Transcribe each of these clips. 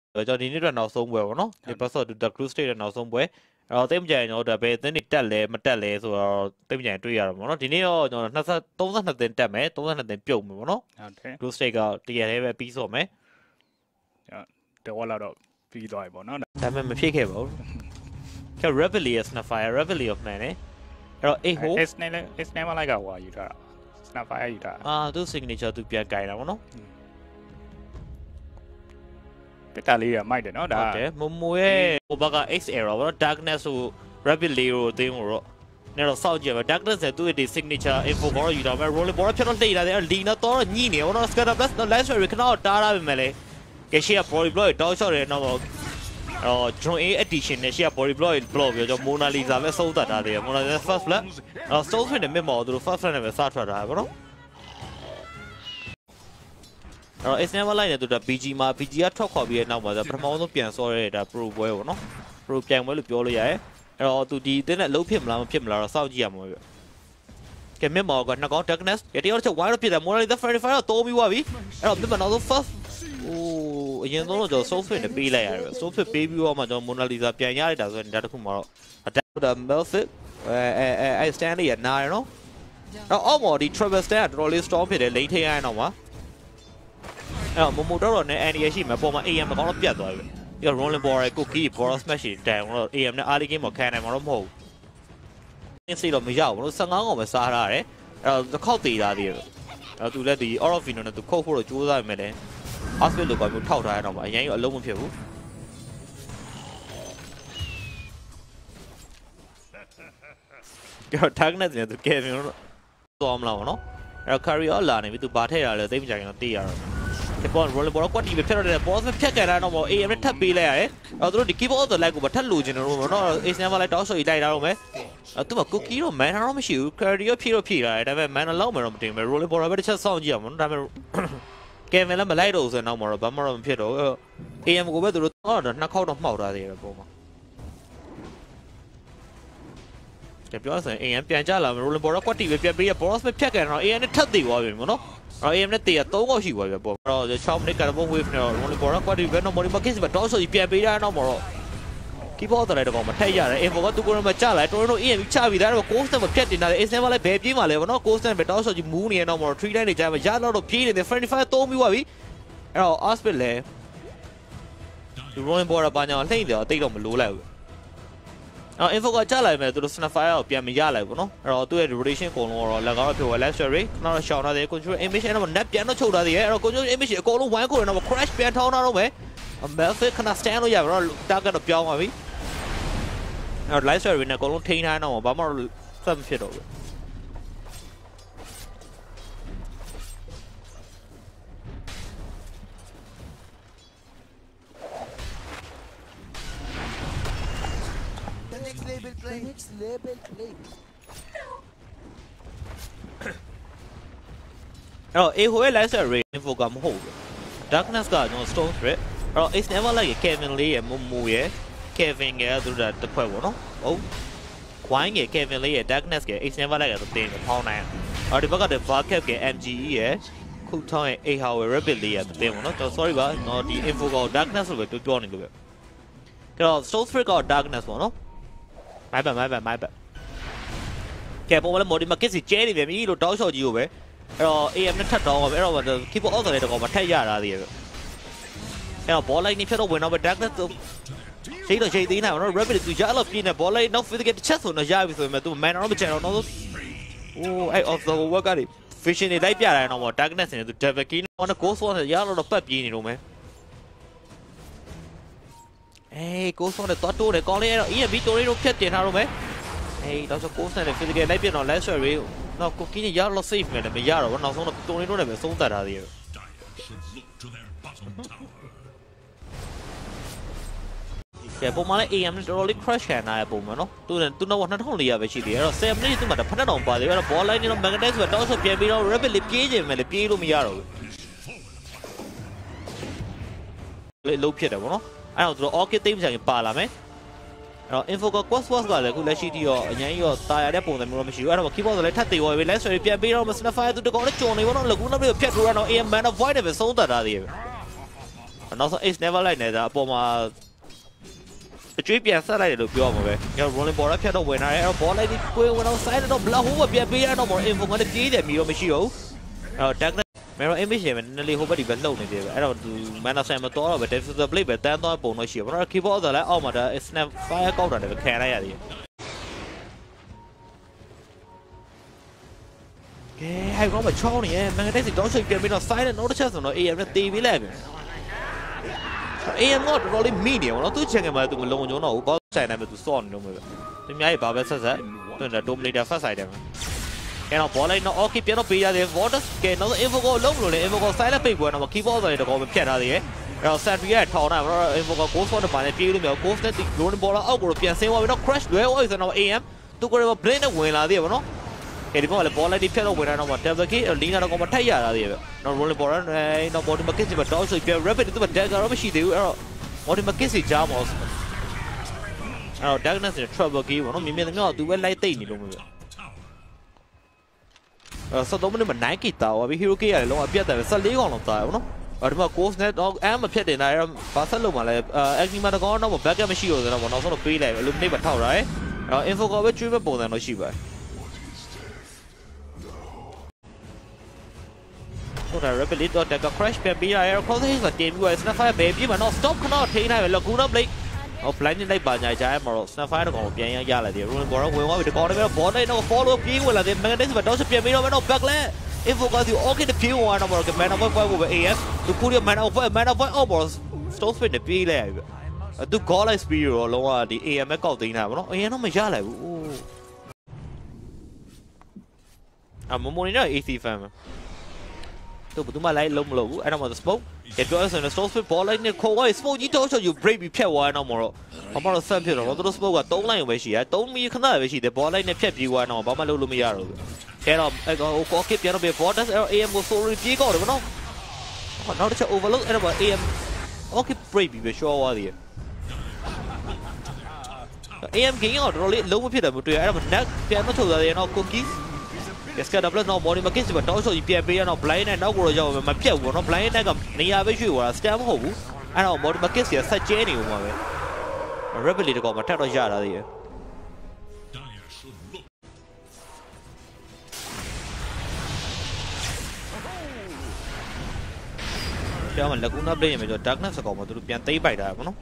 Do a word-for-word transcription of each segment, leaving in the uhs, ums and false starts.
cho đi nít là nào xong bữa nó thì bắt đầu từ cruise state là nào xong bữa rồi tem dài nó đã về tới nít trả lệ mà trả lệ rồi tem dài truy rồi nó thì nếu nó nó sẽ tốn rất là tiền trả mấy tốn rất là tiền chủng mà nó cruise state cái thì cái về pi số mấy แต่ว่าเราดอกปีดอยบ่เนาะแต่มันไม่พี่แค่บอกแค่ rebellious นะ fire rebellious ไหนเนี่ยเราเอ้โห S ในเลย S ในว่าอะไรกับว่าอยู่ท่า snapfire อยู่ท่าอ่าตัว signature ตัวเปลี่ยนไกลแล้วเนาะเป็นตาลีอะไม่เด้อเนาะดาโอเคมุมมวยโอบากา X era ว่า darkness สู่ rebellious ตัวนี้เราเนี่ยเราเศร้าจริงว่า darkness เนี่ยตัวที่ signature info ก็อยู่ท่า rolling ball ဖြစ်တော့လှိတာတဲ့ lean တော့တော့ညိနေတော့ scatter blast တော့ last story ခဏတော့တားတာပဲမယ်လေကဲရှေ့က body blow တောက်လျှော့တယ်တော့အော် drone A edition နဲ့ရှေ့က body blow blow ပြောကြော Mona Lisa ပဲစုံးတတ်တာတယ် Mona Lisa first flat အော် stone fit နဲ့မြစ်မော်သူတို့ first flat နဲ့ပဲစထွက်တာပဲเนาะအော် S never line နဲ့သူက B G မှာ B G ကထွက်ခွာပြီးတဲ့နောက်မှာပထမဆုံးပြန်စောရတဲ့ဒါ pro ပွဲပေါ့เนาะ pro ပြန်ပွဲလို့ပြောလို့ရတယ်အဲ့တော့သူဒီတင်းနဲ့လုံးဖြစ်မလားမဖြစ်မလားတော့စောင့်ကြည့်ရမှာပဲကဲမြစ်မော်ကနှစ်ကောင်း darkness ကဲတယောက်ချက် wide ဖြစ်တယ် Mona Lisa thirty five တော့တိုးပြီးသွားပြီအဲ့တော့မြစ်မော်နောက်ဆုံး first โอ้အရင်ဆုံးတော့ကျွန်တော် software နဲ့ပေးလိုက်ရတယ် software ပေးပြီးတော့မှကျွန်တော် Mona Lisa ပြန်ရလိုက်တာဆိုရင်ဒါတခုမှတော့ adapter melfit အဲအဲအဲ stand လေးရနားရနော်တော့အောက်မှာဒီ travel stand ကတော်တော်လေး strong ဖြစ်တယ်လိမ့်ထိန်ရအောင်တော့မှာအဲ့တော့ momo တော့တော့နဲ့ Andy ရှိမှာပေါ်မှာ A M မကောင်းတော့ပြတ်သွားပြီပြီးတော့ rolling ball ရဲ့ cookie ball smash တန်တော့ A M နဲ့ early game မှာခံနိုင်မှာတော့မဟုတ်ဘူးစိတ်တော့မရဘူးလို့fifteenកောင်ပဲစားထားရတယ်အဲ့တော့တစ်ခေါက်တည်တာသေးတယ်အဲ့တော့သူလည်းဒီ Orofino နဲ့သူခုတ်ဖို့တော့ကြိုးစားနေတယ်hospital လို့ပြောထောက်ထားရတော့မှအရင်ကအလုံးမဖြစ်ဘူးကြောက် darkness နဲ့သူ Kevin တော့သွားမလားဗောနော်အဲ့တော့ carry all လာနေပြီသူဘာထည့်ရလဲသိမကြရင်တော့သိရတော့ဒီ ball roller ball ကွက်တီပဲဖြတ်တော့တယ် ball ဖြတ်ကြတာတော့ဗော A M နဲ့ထပ်ပေးလိုက်ရတယ်အဲ့တော့သူတို့ဒီ keyboard တော့ like ကိုထပ်လိုချင်တယ်တော့ဗောနော် A snap လိုက်တောက်ဆိုကြီးလိုက်တာတော့မယ်အဲ့သူက cookie တော့ man တော့မရှိဘူး carry ရောဖြည့်တော့ဖြည့်လာတယ်ဒါပေမဲ့ man လောက်မယ်တော့မတင်ဘူး roller ball ပဲတစ်ချက်စောင့်ကြည့်အောင်ဗောနော်ဒါပေမဲ့Kevin လည်းမလိုက်တော့ဆိုတော့နောက်မှာတော့ဘာမှတော့မဖြစ်တော့ A M ကိုပဲသူတို့တော့နှစ်ခေါက်တော့မှောက်ထားသေးတယ်ပုံမှာကြပြောဆိုရင် A M ပြန်ကြလာမယ် rolling ball ကွက်တီပဲပြန်ပေးရ boss ပဲဖြတ်ကန်တော့ A M နဲ့ထပ်သေးသွားပြီမို့နော်အဲ့ A M နဲ့တေးရthreeခေါက်ရှိသွားပြီပေါ့အဲ့တော့six minute carbon wave နဲ့ rolling ball ကွက်တီပဲတော့ modifier case ပဲတော့ဆိုပြီးပြန်ပေးရတော့မှာတော့ keyboard တော့လည်းတော့မထက်ရတယ် info ကသူကိုယ်မှာကြလာတော်တော် A M ချပြီးသားတော့ coast နဲ့ဖြတ်တင်တာလေ A snap လည်းဘယ်ပြေးမှာလဲဗောနော် coast နဲ့ပဲတော့ဆိုပြီး move နေရတော့မှာ three line နေကြမှာရတော့ပြေးနေတယ် thirty-five သုံးပြီးသွားပြီအဲ့တော့ hospital လဲဒီ rolling ball ဘာညာလှိမ့်တယ်အသိတော့မလိုလိုက်ဘူးအဲ့ info ကကြလာမယ်သူတို့ snapfire ကိုပြန်မရလိုက်ဘူးနော်အဲ့တော့သူ့ရဲ့ rotation အကုန်လုံးတော့လက်ကောင်းတော့ပြော left story ခဏတော့ရှောင်ထားတယ် control image နဲ့တော့ net ပြန်တော့ချုပ်ထားသေးတယ်အဲ့တော့ control image အကုန်လုံး one ကိုတော့ crash ပြန်ထောင်းထားတော့မယ် melfit ခဏ stand လို့ရပါတော့ target တော့ပြောင်းသွားပြီအဲ့တော့ live story နဲ့အကုန်လုံးထိန်းထားတော့ဘာမှဆက်မဖြစ်တော့ဘူး Next level play အဲ့တော့ A ဟိုရဲ့ live story info ကမဟုတ်ဘူး darkness ကကျွန်တော် stone threat အဲ့တော့ Ace never like Kevin လေးရဲ့ momo ရဲ့ Kevin ကသူတို့တစ်ဖွဲ့ပေါ့နော်ဟုတ် wine ရဲ့ Kevin လေးရဲ့ darkness ရဲ့ Ace never like တော့တင်ဖောင်းနိုင်အော်ဒီဘက်ကတည်း Varcap ရဲ့ M G E ရဲ့ခုထောင်းရဲ့ A How ရဲ့ Rapid လေးရဲ့တင်ပေါ့နော်ကျွန်တော် sorry ပါကျွန်တော်ဒီ info က darkness လို့ပဲပြောနေလို့ပဲအဲ့တော့ stone threat က darkness ပေါ့နော်မိုက်ပါမိုက်ပါမိုက်ပါကဲပေါ်လာ modi မှာကစ်စီကျဲနေပြန်ပြီလို့တောက်လျှော့ကြီးကိုပဲအဲ့တော့ A M နဲ့ထပ်တောင်းပါပဲအဲ့တော့ keyboard off တယ်တော့မထက်ရတာသေးရဲ့အဲ့တော့ ball line နေဖြတ်တော့ဝင်တော့ darkness ရှိတော့ရှိသေးနေတော့ rapid သူရတော့ပြင်းနေ ball line နောက် physical တစ်ချက်ဆိုတော့ရပြီဆိုပေမဲ့သူ man တော့မချင်တော့တော့အိုးအဲ့ off the work က vision နေလိုက်ပြတာတော့ darkness နေသူ double key နဲ့ ghost one ရတော့ပတ်ပြေးနေတော့မယ်အေး ghost one နဲ့တော့တိုးတယ်ကောင်းလေးအဲ့တော့ E M B တိုးလေးတော့ဖြတ်တင်ထားတော့မယ်အေးတော့ဆို ghost နဲ့ physical လိုက်ပြတော့ last shot တွေတော့ cookie နဲ့ရတော့ safe မယ်လည်းမရတော့ဘူးနောက်ဆုံးတော့တိုးလေးတော့လည်းပဲသုံးသတ်ထားသေးတယ်ကဲပုံမှန်လည်း A M နဲ့တော်တော်လေး crash ခံရတဲ့ပုံမှန်နော်သူသူတော့two thousand four hundredပဲရှိသေးတယ်အဲ့တော့seven minute သူမှဖက်တောင်ပါသေးတယ်အဲ့တော့ ball line နဲ့တော့ magnetize ဆိုတော့ဆိုပြန်ပြီးတော့ rapid လေးပြေးခြင်းပဲလေပြေးလို့မရတော့ဘူးလေလုံးဖြစ်တယ်ပေါ့နော်အဲ့တော့သူတို့ orchid သိမ်းချင်ပါလာမယ်အဲ့တော့ info က quest was ကလည်းခုလက်ရှိတီရောအញ្ញမ်းကြီးရောတာရတဲ့ပုံစံမျိုးတော့မရှိဘူးအဲ့တော့ keyboard ဆိုလည်းထပ်သေးရောပဲ last story ပြန်ပြီးတော့ snapfire သူတကောင်လည်းကြော်နေပေါ့နော်လကူနောက်ပြီးဖြတ်ထိုးရတော့ A M man of void ပဲသုံးသတ်ထားသေးတယ်နောက်ဆုံး ace never like နေတာအပေါ်မှာအကျွေးပြန်ဆက်လိုက်တယ်လို့ပြောမှာပဲကျွန်တော် rolling ball ဖြတ်တော့ဝင်လာတယ်အဲ့တော့ ball လိုက်ပြီးကိုယ်ဝင်တော့ side တော့ black hole ပြန်ပေးရတော့ info ကလည်းပြေးတယ်မီတော့မရှိတော့ဘူးအဲ့တော့ dark mirror image နဲ့နည်းနည်းဟိုဘက်ဒီဘက်လှုပ်နေသေးတယ်အဲ့တော့သူ mana sam မတော်တော့ပဲ defensive blade ပဲတန်းသွားပုံတော့ရှိတယ်ဘာလို့ keyboard ဆိုလည်းအောက်မှာဒါ snap fire ကောက်တာလည်းခံလိုက်ရတယ်ကဲဟိုကောင်မချောင်းနေရဲ့ magnetic စီတောင်းချိတ်ပြန်ပြီးတော့ silent note ချက်ဆိုတော့ am နဲ့တေးပြီးလိုက်ပြီ am တော့တော်တော်လေးမိနေအောင်နော်သူချက်ခင်မှာသူမလုံုံတော့ဘူးဘောဆိုင်တိုင်းပဲသူစော့နေလို့ပဲသူများကြီးဘာပဲဆက်ဆက်သူက dominator first side တယ်အဲ့တော့ ball လိုက်တော့ okay ပြန်တော့ပေးရတယ် water ကဲနောက် info ကိုလုံးလို့လေ info ကို silent ပိတ်ပွဲတော့ keyboard ဆိုရင်တော့ပဲဖြတ်ထားသေးရဲ့အဲ့တော့ sentry ကထောင်တာတော့ info ကို ghost နဲ့ပါနေပြေးလို့မရ ghost နဲ့ golden ball အောက်ကိုပြန်ဆင်းသွားပြီးတော့ crash လွဲသွားပြီဆိုတော့ am သူကလည်း blade နဲ့ဝင်လာသေးရဲ့ဗောနော်ကဲဒီဘောလည်း ball လိုက်ပြီးဖြတ်တော့ဝင်လာတော့ double kick လင်းကတော့မထိုက်ရတာသေးရဲ့နော် rolling ball နဲ့တော့ body market မှာတော့ဆိုပြန် rapid သူက dagger တော့မရှိသေးဘူးအဲ့တော့ body market စီကြားမှာအဲ့တော့ darkness နဲ့ trouble key ဗောနော်မြင်မြင်တမျိုးသူပဲလိုက်သိမ့်နေလို့မျိုးအဲ့ဆက်တော့မင်းမနိုင်ကီတာဝါပြီး hero key ရတယ်လုံးဝအပြတ်တယ်ဆယ်လေးကောင်လောက်သားရဗောနော်အဲ့ဒီမှာ ghost နဲ့တော့အမ်းမဖြတ်တင်တာအဲ့ဘာဆက်လုံးမှာလဲ active မှာတော့တော့ backup မရှိတော့ဆိုတော့နောက်ဆုံးတော့ပေးလိုက် illuminate ပဲထောက်တာရယ်အဲ့ info ကပဲကျွေးမဲ့ပုံစံတော့ရှိပါတယ်တော့ rapidly တော့ dagger crash ပြန်ပြီးရယ် cross hit မှာတင်ပြီးရယ် snapfire ပဲပြီးမှတော့ stop ခဏထိန်းနိုင်ပဲ laguna blade ဟို blind လိုက်ပါညာကြရဲမှာတော့ snapfire တော့ကောင်ပြန်ရရလာတယ် rolling ball ဝင်သွားပြီဒီကောင်လည်း ball နဲ့တော့ follow ပြေးဝင်လာတယ် magnetic ပဲတော့ပြန်ပြီးတော့တော့ back လဲ info ကစီ okay တပြေးဝင်တော့ mana point ဖို့ပဲ af သူကူရ mana point mana point အောက်ပေါ် stone spin နဲ့ပြေးလိုက်ရပြီသူ goal like speed ရောလုံးဝဒီ am နဲ့ကောက်သိမ်းတာပေါ့နော် am တော့မရလိုက်ဘူးအမမမိုနီတော့ ac fan သူဘယ်သူမှလိုက်လုံးမလို့ဘူးအဲ့တော့မှ smoke ကပြောဆိုရင် stone spin ball like နဲ့ခေါ်သွား smoke ကြီးတော့ဆို you break ပြီးဖြတ်သွားတော့မှတော့ဘာမှတော့ဆက်ဖြစ်တော့သူတို့ smoke ကသုံးလိုက်ရုံပဲရှိရသုံးမီခဏပဲရှိတယ် ball like နဲ့ဖြတ်ပြေးသွားတော့ဘာမှလုပ်လို့မရတော့ဘူးအဲ့တော့အဲ့တော့ okay ပြန်တော့ borders am ကို sorry ပြေးကောက်တယ်ဗောနော်ဟောနောက်တစ်ချက် overload အဲ့တော့ am okay break ပြီးပဲ short သွားသေးတယ် am game ကတော့တော်တော်လေးလုံးမဖြစ်တယ်မတွေ့ရအဲ့တော့ net ပြန်တော့ထုတ်သွားတယ်နော် cookies Cascade plus တော့ body market စီမှာတောင်းဆိုကြီးပြန်ပေးရတော့ blind နဲ့နောက်ကိုတော့ရောက်မပြတ်ဘူးနော် blind နဲ့ကနေရာပဲရွှေ့သွားတာ stand မဟုတ်ဘူးအဲ့တော့ body market စီကဆက်ကျဲနေဦးမှာပဲ rapidly တကောင်မထပ်တော့ရတာသေးရဲ့ကျောင်းမှာ laguna blade ရမယ်ဆိုတော့ darkness ကောင်မှာသူတို့ပြန်သိမ်းပိုက်တာပေါ့နော်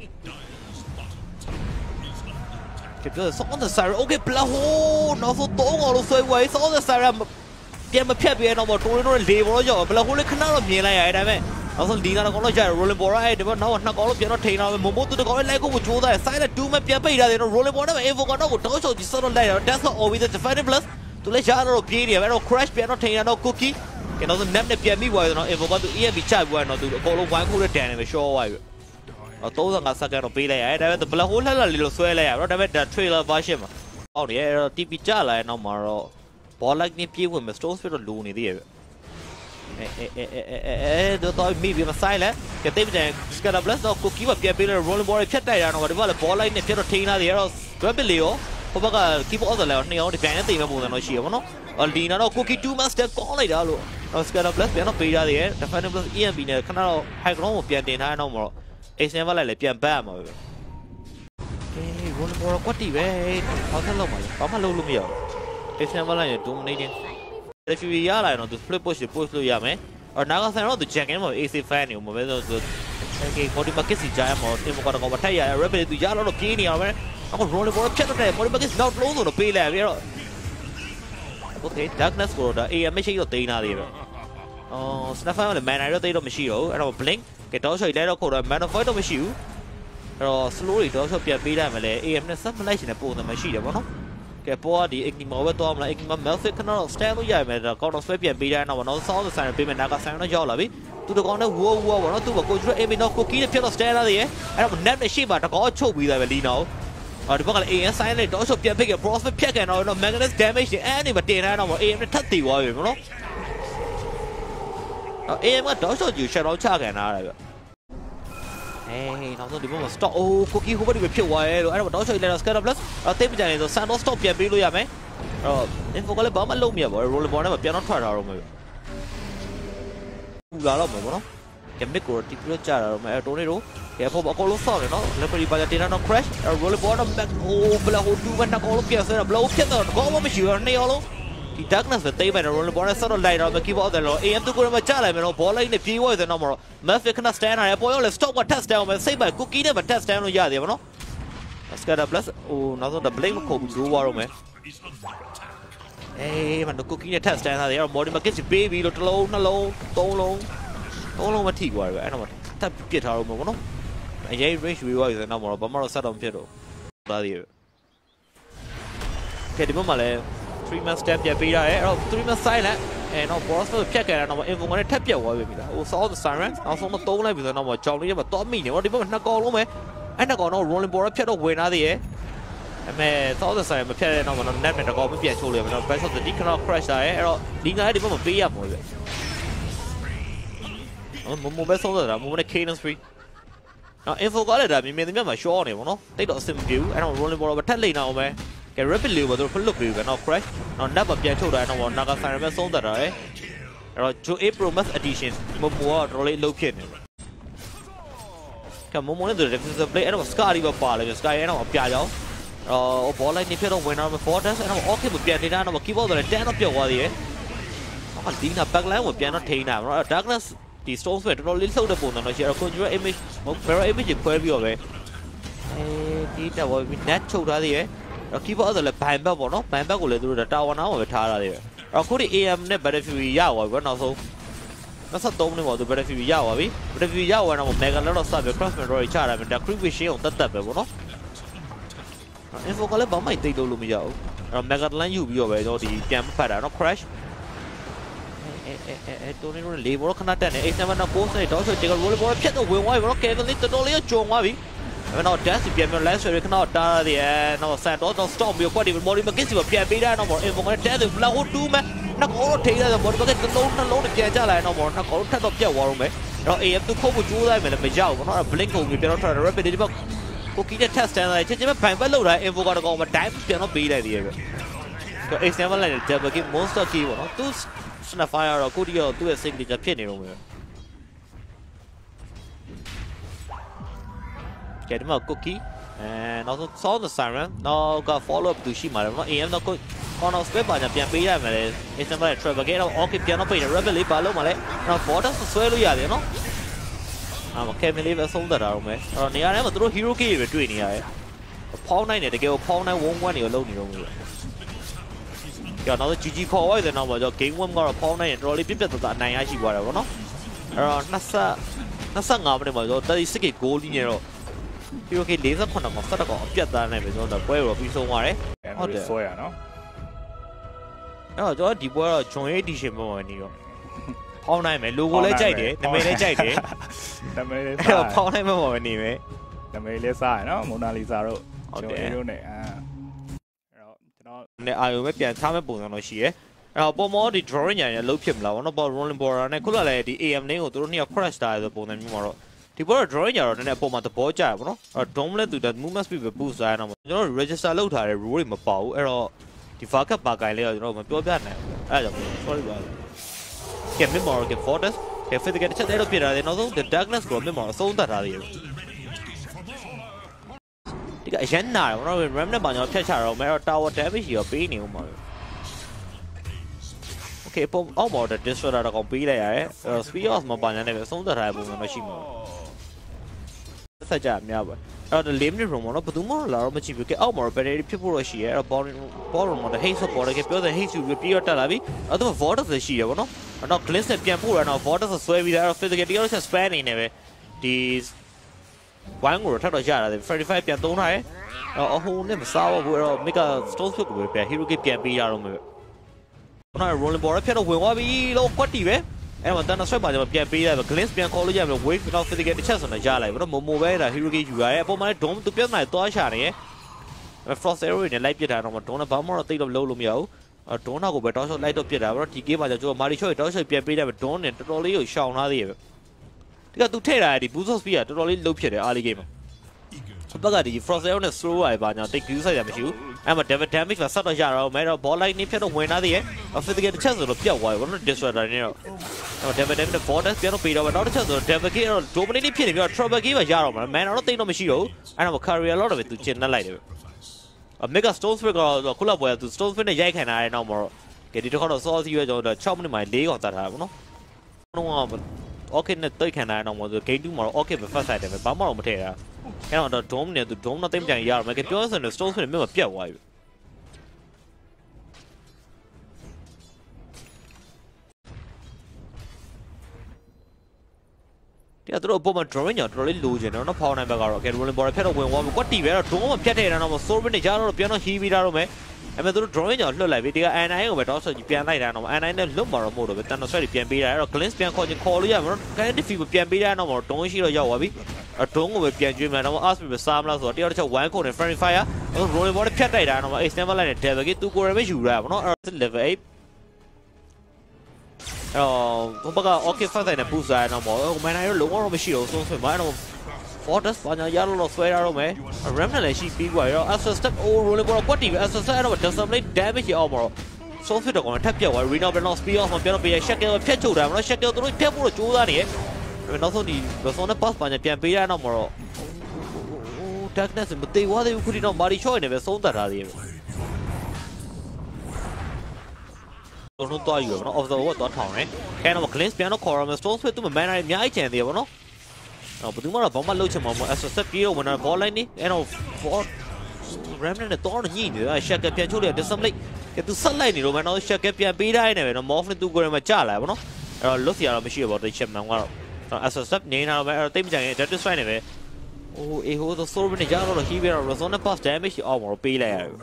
ကဲဆောင်းတဲ့ siren okay black hole နောက်ဆုံးတော့ကောင်လို့ဆွဲဝဲဆောင်းတဲ့ siren ပြန်မဖြတ်ပြဲတော့တိုးတိုးလေးဘောတော့ကြောက် black hole လေးခဏတော့မြင်လိုက်ရတယ်ဒါပေမဲ့နောက်ဆုံးလီနာကောင်တော့ကြာ rolling ball အဲ့ဒီဘောနောက်နှစ်ကောင်လို့ပြန်တော့ထိန်တော့မမို့တူတကောင်လေးလိုက်ကိုကြိုးစားတယ် silent two မဲ့ပြန်ပိတ်ရတယ်တော့ rolling ball နဲ့ info ကတော့တောင်းချောကြီးစောတော့လိုက်တော့ that's all with the defending plus သူလည်းရှားတော့ပြေးနေတယ်အဲ့တော့ crash ပြန်တော့ထိန်ရတော့ cookie ကဲနောက်ဆုံး net နဲ့ပြန်ပြီးသွားတယ်နော် info ကသူ emp ချပြီးသွားတော့သူအကုန်လုံးဝိုင်းခုနဲ့တန်နေပဲ short သွားပြီတော့thirty-fiveစက္ကန့်တော့ပေးလိုက်ရတယ်ဒါပေမဲ့ black hole လှလှလေးလို့ဆွဲလိုက်ရတော့ဒါပေမဲ့ trailer version မှာအော်နေအဲ့တော့ tp ကြလာရင်တော့မှာတော့ ball like နဲ့ပြေးဝင်မယ် stone spit တော့လိုနေသေးရဲ့အဲအဲအဲအဲအဲတော့မိပြီးမဆိုင်လဲကဲတိတ်ပြန် scatter blast တော့ cookie ကပြန်ပေးလိုက် rolling ball ဖြတ်တိုက်တာတော့ဒီဘက်က ball like နဲ့ဖြတ်တော့ထိန်းလာတယ်အဲ့တော့ rapid လေးရောဟိုဘက်က keyboard ဆိုလည်းနှစ်ယောက်ဒီပြန်နဲ့တိတ်မဲ့ပုံစံတော့ရှိရပါတော့အော်လီနာတော့ cookie two master ကောင်းလိုက်တာလို့တော့ scatter blast ပြန်တော့ပေးထားတယ် defending plus emp နဲ့ခဏတော့ high ground ကိုပြန်တင်ထားတော့မှာတော့ace never လိုက်လေပြန်ဘတ်မှာပဲကဲ rolling ball ကွက်တီပဲဟောဆက်လောက်ပါလေဘာမှလုပ်လို့မရဘူး ace never လိုက် dominating refugee ရလာရင်တော့သူ flip push ကို push လို့ရမယ်အော်နာဂါဆန်တော့သူ jack in မှာ ac fan နေမှာပဲဆိုတော့ okay body market စီကြားမှာ team ကတော့မထက်ရ rapid သူရတော့ပြေးနေအောင်ပဲအခု rolling ball ဖြတ်တော့တယ် body market နောက်လုံးဆိုတော့ပေးလိုက်ပြီးတော့ okay darkness ကိုတော့ am မရှိတော့တိန်းထားသေးပဲအော် snap fan လည်း mana တော့တိတ်တော့မရှိတော့ဘူးအဲ့တော့ blink ကဲတော့ဆိုလိုက်တော့ခေါ်တော့ mana void တော့မရှိဘူးအဲ့တော့ slow တွေတော့ဆိုပြန်ပေးလိုက်မလဲ am နဲ့ sub မလိုက်ရှင်တဲ့ပုံစံမရှိတယ်ဗောနော်ကဲပေါ်ဒီ ignimal ပဲတော့မလား ignimal melfic ခဏတော့ stand လို့ရမယ်တော့ counter swap ပြန်ပေးတိုင်းတော့နောက် sound ဆိုင်ပေးမယ်နာကဆိုင်တော့ရောက်လာပြီသူတကောင်နဲ့ wow wow ဗောနော်သူက control aim တော့ cookie နဲ့ဖြစ်တော့ stand လာသေးရဲ့အဲ့တော့ net နဲ့ရှိမှတကောင်ချုပ်ပြီးသားပဲလီနော်အော်ဒီဘက်ကလည်း am sign နဲ့တော့ဆိုပြန်ဖိတ်က profit ဖြတ်ကန်တော့ magnet damage တွေအဲ့ဒီမတင်ထားတော့ am နဲ့ထပ်တီသွားပြီဗောနော်အော် am ကတော့ဆိုယူ shut down ချကန်ထားတယ်ဗျအေးနောက်ဆုံးဒီဘက်မှာ stop အိုး cookie ဟိုဘက်ဒီပဲဖြစ်သွားရဲလို့အဲ့တော့တော့ဆိုလိုက်တော့ scatter plus အဲ့တိတ်မကြရင်ဆို sun stop ပြန်ပေးလို့ရမယ်အဲ့တော့ info ကလည်းဘာမှလုပ်မရပါဘူး rolling ball နဲ့ပြန်တော့ထွက်လာတော့မယ်ပူလာတော့မယ်ဗောနော်ကမစ်ကိုတီးပြီးတော့ကြာတာတော့မဲတိုးနေတော့ကဲဖို့အကောလုံးဆော့တယ်နော်လက်ပရီပါကြတင်တာတော့ crash အဲ့ roll ball တော့ back ဟိုဘလာဟိုတူဘက်တော့ကောလုံးပြတ်ဆဲတော့ဘလောဖြစ်တော့ကောလုံးမရှိတော့နေအောင်လုံးဒီ darkness ပဲတိတ်ပဲ roll ball နဲ့ဆော့တော့လိုက်တော့ keyboard တယ်လို့ am တူကိုမှကြာလိုက်မယ်နော် ball လိုက်နဲ့ပြေးဝဲဆိုတော့မတော့ mafia ခဏ stand ရတယ်ပေါ်ရောလေ stop က test down မယ်စိတ်ပဲ cookie နဲ့ပဲ test down လို့ရတယ်ဗောနော် scatter plus ဟိုနောက်ဆုံး blade မခုတ်ဘူးလိုးသွားတော့မယ်အေးမနော် cookie နဲ့ test down ရတယ်အဲ့တော့ body market ပေးပြီးလို့တစ်လုံးနှလုံးသုံးလုံးသုံးလုံးမထိကွာပဲအဲ့တော့ထပ်ပြစ်ထားတော့မှာဗောနော်အရေး range ဝေးသွားပြီဆိုတော့မတော့ဘာမှတော့ set တော့မဖြစ်တော့ဒါသေးပဲကဲဒီမှာလည်းthree man step ပြပေးရတယ်အဲ့တော့three man silent အဲတော့ boss ကိုဖြတ်ခဲ့တာတော့ info နဲ့ထပ်ပြတ်သွားပြီလားဟို saw the siren နောက်ဆုံးတော့သုံးလိုက်ပြီဆိုတော့ကြောင်လေးမှာတော့မိနေတော့ဒီဘက်မှာနှစ်ကောင်လုံးပဲအဲ့နှစ်ကောင်တော့ rolling ball ဖြတ်တော့ဝင်လာသေးရဲ့အမေ saw the siren မဖြတ်တဲ့တော့တော့ net နဲ့တကောင်မပြန်ချိုးလို့ရမယ်တော့ best of the deep crash လာရဲ့အဲ့တော့ဒီငါဒီဘက်မှာပေးရမှာပဲမမပဲဆုံးတာမမနဲ့ cadence free နော် info ကလည်းဒါမြင်မြင်သမျှမှာ short နေပေါ့နော်တိတ်တော့အဆင်မပြေဘူးအဲ့တော့ rolling ball ပဲထပ်လိမ့်အောင်ပဲကဲ rapid လေးပဲသူဖလွတ်ပြီးပဲနော် crash နော် net မပြန်ထုတ်တာတော့ naga siren ပဲဆုံးတတ်တာရဲ့အဲ့တော့ jo a pro max addition မမကတော့တော်လေးအလုပ်ဖြစ်နေတယ်ကဲမမနဲ့သူ defensive play အဲ့တော့ scar ဒီပဲပါလေ scar အဲ့တော့အပြာကြောင်းအော် ball line နေဖြစ်တော့ winner မှာ four dash အဲ့တော့ okay မပြန်နေတာတော့ keyboard တော့10တော့ပြောက်သွားသေးရဲ့ဟာဒီနာ backline ကိုပြန်တော့ထိန်းတာနော် darkness ဒီ stones ပဲတော်တော်လေးလှုပ်တဲ့ပုံစံတော့ရှိတော့ conjurer image ဟုတ် mirror image ခွဲပြီးတော့ပဲအဲဒီတော့ net ချုပ်ထားသေးရဲ့တော့ keyboard ဆိုလည်းဘိုင်ဘက်ပေါ့နော်ဘိုင်ဘက်ကိုလည်းသူတို့တာဝန်နာမှာပဲထားထားသေးတယ်အဲ့တော့ခုဒီ am နဲ့ battlefield ရသွားပြီပေါ့နောက်ဆုံးtwenty-threeနှစ်ပေါ့သူ battlefield ရသွားပြီ battlefield ရသွားတော့ mega လောက်တော့စပြီ cross mirror ချတာပဲဒါ creep vision ကိုတတ်တတ်ပဲပေါ့နော် info ကလည်းဘာမှတိတ်လို့လို့မရဘူးအဲ့တော့ mega line ယူပြီးတော့ပဲတော့ဒီပြန်ဖတ်တာနော် crash အဲအဲအဲတိုနီတို့လေဘောခဏတက်နေ eight seven တော့ post နဲ့တော့ဆိုချေက roll ball ဖြတ်တော့ဝင်သွားပြီပေါ့နော် Kevin လေးတော်တော်လေးကြုံသွားပြီအဲ့တော့ dash ပြန်ပြန် last ရခဏတားရတယ်နော် sand တော့ stop ပြီး quality body market စီပြန်ပေးတာနော် info က dash လာဟိုtwo မဲ့နောက်တော့ထိရတယ် body market တစ်လုံးနှလုံးပြန်ကြလာရင်တော့နောက်တော့ထပ်တော့ပြတ်သွားတော့မယ်အဲ့တော့ am သူခုတ်ဖို့ကြိုးစားမယ်လည်းမရဘူးပေါ့နော် blink ကိုပြန်တော့ rapid ဒီဘက်ကိုကီးတဲ့ test stand လိုက်ချက်ချင်းပဲဘိုင်ဘက်လောက်တာ info ကတော့မ dive ပြန်တော့ပေးလိုက်သေးရဲ့ပဲဆို eight seven လိုက် double kill monster key ပေါ့နော်သူSnapfire တော့ကိုတီရောသူ့ရဲ့ signature ဖြစ်နေတော့မယ်ကဲဒီမှာ cookie အဲနောက်ဆုံး saw the siren နောက်က follow up သူရှိမှာလေနော် am တော့ corner square ပါညာပြန်ပေးရမယ်လေ eight seven လိုက် travel ကတော့ okay ပြန်တော့ပေးတယ် rebel လေးပါလို့မလဲနောက် border ဆွဲလို့ရတယ်နော်အာမ Kevin လေးပဲဆုံးသက်တာတော့မယ်အဲ့တော့နေရာထဲမှာသူတို့ hero key တွေပဲတွေ့နေရတယ်ဖောင်းနိုင်တယ်တကယ်ကိုဖောင်းနိုင် one one တွေကိုလုံးနေတော့မယ်ကျော်နောက် G G ခေါ်သွားတယ်နောက်မှာကျော် game one ကတော့ဖောင်းနိုင်ရင်တော်တော်လေးပြတ်ပြတ်သားသားအနိုင်ရရှိသွားတယ်ဗောနော်အဲ့တော့twenty-fiveမိနစ်မှာကျော်thirty-six k goal ကြီးနေတော့ hero key forty-sevenကောင်sevenကောင်အပြတ်သားနိုင်ပဲကျော်တော့ပွဲတော့ပြီးဆုံးသွားတယ်ဟုတ်တယ်ဆွဲရနော်အဲ့တော့ကျော်ဒီပွဲတော့ join edition ပုံမှာနေတော့ဖောင်းနိုင်မယ် logo လည်းကြိုက်တယ်နာမည်လည်းကြိုက်တယ်နာမည်လည်းအဲ့တော့ဖောင်းနိုင်မှာပဲနေမယ်နာမည်လည်းစားရနော်မိုနာလီဇာတို့ဟုတ်တယ်တို့နဲ့အာအဲ့တော့ကျွန်တော်နဲ့အာယုံပဲပြန်ထားမဲ့ပုံစံတော့ရှိရဲအဲ့တော့ပေါ်မောဒီ drawing ညာရလုံးဖြစ်မလားဘောနော်ပေါ် rolling border နဲ့ခုနကလည်းဒီ am လေးကိုသူတို့နှစ်ယောက် crash တာဆိုပုံစံမျိုးမှာတော့ဒီပေါ်တော့ drawing ညာတော့နည်းနည်းပုံမှန်သဘောကျရပါတော့အဲ့တော့ dome လည်းသူက movement speed ပဲ boost ရအောင်ကျွန်တော်တို့ register လုပ်ထားတဲ့ rule တွေမပါဘူးအဲ့တော့ဒီ backup ပါကိုင်လေးတော့ကျွန်တော်မပြောပြနိုင်ဘူးအဲ့ဒါကြောင့် sorry ပါကဲ memory က fortress ကဲ physical ချက်တဲ့တော့ပြရတယ်နောက်ဆုံး the darkness ကို memory အဆုံးသတ်ထားသေးတယ်ဒီကအရန်နာတယ်ဘောနော် ram နဲ့ပါကျွန်တော်ဖြတ်ချတော့မယ်တော့ tower damage ရောပေးနေဦးမှာโอเคပုံအောက်မှာတော့ destroyer တော့ကောင်ပေးလိုက်ရတယ် speed off မှာပါညာနဲ့ပဲအဆုံးသတ်ထားတဲ့ပုံစံမရှိမှာဆက်ကြအများပါအဲ့တော့ limit room မှာတော့ဘယ်သူမှလာတော့မကြည့်ဘူးကဲအောက်မှာတော့ battery ဖြစ်ဖို့တော့ရှိရဲအဲ့တော့ ball ball room မှာ haste support ကပြောတဲ့ haste ကိုပြီးတော့တက်လာပြီအဲ့တော့ vortex ရှိရပါတော့အဲ့တော့ glitch နဲ့ပြန်ပို့ရတော့ vortex ဆွဲပြီးတော့ physical တကယ်တော့ span နေနေပဲဒီ one ကိုထပ်တော့ရတာthirty-fiveပြန်သုံးထားရဲအော်အဟိုနဲ့မစားဘူးအဲ့တော့ mega stone flip ကိုပြန် hero kit ပြန်ပေးရတော့မယ်ခုနက rolling ball ဖြတ်တော့ဝင်သွားပြီလို့ကွက်တီပဲအဲ့မှာတန်ဆွဲပါကြမှာပြန်ပေးရတယ် glitch ပြန် call လို့ရမယ် wave တော့ physical တစ်ချက်ဆိုတော့ရလိုက်ဘာလို့ momo ပဲဒါ hero kit ယူရရဲအပေါ်မှာ dome သူပြတ်နိုင်သွားရှာနေရဲ frost arrow နဲ့လိုက်ပစ်တာတော့ dome နဲ့ဘာမှတော့တိတ်တော့လုံးလို့မရဘူး dome နောက်ကိုပဲ toss shot လိုက်တော့ပစ်တာဘာလို့ဒီ game မှာကျတော့ mari shot toss shot ပြန်ပေးတယ် dome နဲ့တော်တော်လေးကိုရှောင်ထားသေးရဲ့ဒီကသူထည့်တာဒီ boost speed ကတော်တော်လေးလုံးဖြစ်တယ် early game မှာဘက်ကဒီ frost arrow နဲ့ slow ရပါညာတိတ် view ဆိုင်ရမရှိဘူးအဲ့မှာ damage damage မှာဆက်တော့ရတော့မယ်တော့ ball line နေဖြတ်တော့ဝင်လာသေးရဲ့ physical တစ်ချက်ဆိုတော့ပြတ်သွားပြီဘာလို့ destroyer နေတော့တော့ Devil Devil နဲ့ Vortex ပြန်တော့ပြီးတော့နောက်တစ်ချက်ဆို Devil Key တော့ Dominate ဖြစ်နေပြီးတော့ Trouble Key ပဲရတော့မှာ Man တော့တိတ်တော့မရှိတော့ဘူးအဲ့တော့ Career တော့ပဲသူကျင်နှက်လိုက်တယ် Mega Stone Sphere ကတော့ခုလောက်ပွဲသူ Stone Sphere နဲ့ရိုက်ခံထားတဲ့နောက်မှာတော့ကဲဒီတစ်ခါတော့ Sauce ရွေးကျွန်တော်6မိနစ်မှ၄កောင်တတ်ထားတာပေါ့နော်တော့ Okay နဲ့တိတ်ခံထားတဲ့နောက်မှာဆို Game two မှာတော့ Okay ပဲ First Side တယ်ပဲဘာမှတော့မထည့်တာအဲ့တော့ Dome နဲ့သူ Dome တော့တိတ်မကြိုင်ရတော့မယ်ကဲပြောဆိုရင် Stone Sphere နဲ့မြတ်မပြတ်သွားပြီတရားတို့အပေါ်မှာ drawing ညတော်တော်လေးလိုချင်တယ်နော်ဖောင်းနိုင်ဘက်ကတော့ okay rolling ball ဖြတ်တော့ဝင်သွားပြီကွက်တီပဲတော့ dome မှာဖြတ်ထည့်တာတော့ soul နဲ့ကြားတော့ပြန်တော့ heavy တာတော့မယ်အဲ့မဲ့တို့ drawing ညလွှတ်လိုက်ပြီဒီက N nine ကိုပဲတော့ဆိုကြီးပြန်လိုက်တာတော့ N nine နဲ့လွတ်မှာတော့မဟုတ်တော့ပဲ Thunder Strike ပြန်ပေးတာအဲ့တော့ glance ပြန်ခေါ်ချင်ခေါ်လို့ရမှာတော့ kind defeat ပြန်ပေးတာတော့ dome ရှိတော့ရောက်သွားပြီအဲ့ dome ကိုပဲပြန်ကျွေးမှတော့ ask ပဲစားမလားဆိုတော့တရားတစ်ချက် one code နဲ့ friendly fire အဲ့ rolling ball ဖြတ်တိုက်တာတော့ ace never line နဲ့ devil key သူကိုယ်ရပဲယူရပါတော့အဲ့ level eight哦，我不过 OK 发财的不算那么，我们那有龙王没需要送水买那么 ，Fortress 反正也落水了没 ，Remnant 来是比过了 ，Astral Step 哦，罗里波关地个 Astral Step 那么 disable damage 要么，送水的讲太表了 ，Reno 变到 speed 嘛，变到变 shake 个偏出来，那 shake 个都是偏不了主打的，那时候你，那时候那 boss 反正变变了那么，哦，Darkness 没对我的有可能那马里超那边送的啥的。တို့တော့ယူရပါတော့ observer တော့ထောင်းတယ်ခဲတော့ glance ပြန်တော့ corner stone ဆွဲသူမ man အများကြီးကျန်သေးပါတော့တော့ဘယ်သူမှတော့ဘာမှလုပ်ချင်မှာမဟုတ် asset ပြေးတော့ဝင်တော့ ball line နေအဲ့တော့ for remnant နဲ့တော့ညှိနေတယ် shack ပြန်ချုပ်လိုက် disable ကသူဆက်လိုက်နေတော့မှတော့ shack ပြန်ပေးတိုင်းနေပဲတော့ morph နဲ့သူကိုယ်မှာကြာလာပါတော့အဲ့တော့လွတ်စီရတော့မရှိတော့ chip man ကတော့ asset နေနေတာပဲအဲ့တော့တိတ်မကြရင် death strike နေပဲအိုးအေဟိုဆို soul နဲ့ကြာတော့ heavy တော့ resonant pass damage အောက်မှာပေးလိုက်ရတယ်